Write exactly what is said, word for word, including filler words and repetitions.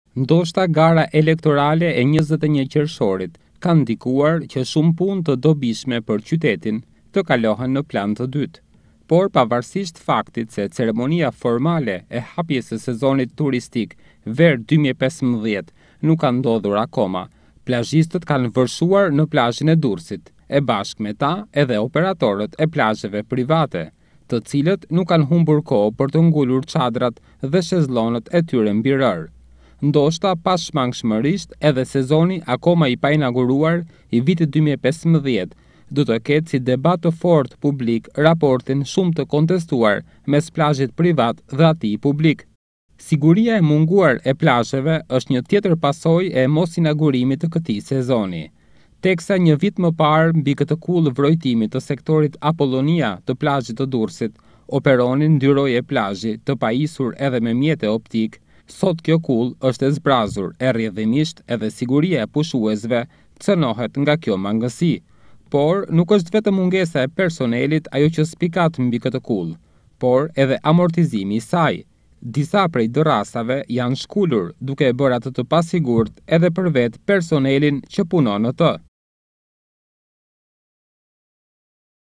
Ndoshta gara elektorale e njëzet e një qershorit ka ndikuar që shumë punë të dobishme për qytetin të kalohen në plan të dytë. Por pavarësisht faktit se ceremonia formale e hapjes së sezonit turistik ver dy mijë e pesëmbëdhjetë nuk ka ndodhur akoma, plazhistët kanë vërsuar në plazhin e Durrësit, e bashkë me ta edhe operatorët e plazheve private, të cilët nuk kanë humbur kohë për të ngulur çadrat dhe shezllonët e tyre mbi rër. Ndoshta pashmangshmërisht edhe sezoni akoma i pa inauguruar i vitit dy mijë e pesëmbëdhjetë do të ketë si debat të fortë publik raportin shumë të kontestuar mes plazhit privat dhe atij publik. Siguria e munguar e plazheve është një tjetër pasojë e mos inaugurimit të këtij sezoni. Teksa një vit më parë mbi këtë kull vrojtimi të sektorit Apollonia të plazhit të Durrësit operonin ndyroje plazhi të pajisur edhe me mjete optik, sot kjo kull është e zbrazur e rrjedhimisht edhe siguria e pushuesve cënohet nga kjo mangësi. Por nuk është vetëm mungesa e personelit ajo që spikat mbi këtë kull, por edhe amortizimi i saj. Disa prej dërrasave janë shkulur duke e bërë atë të pasigurt edhe për vetë personelin që punon në të.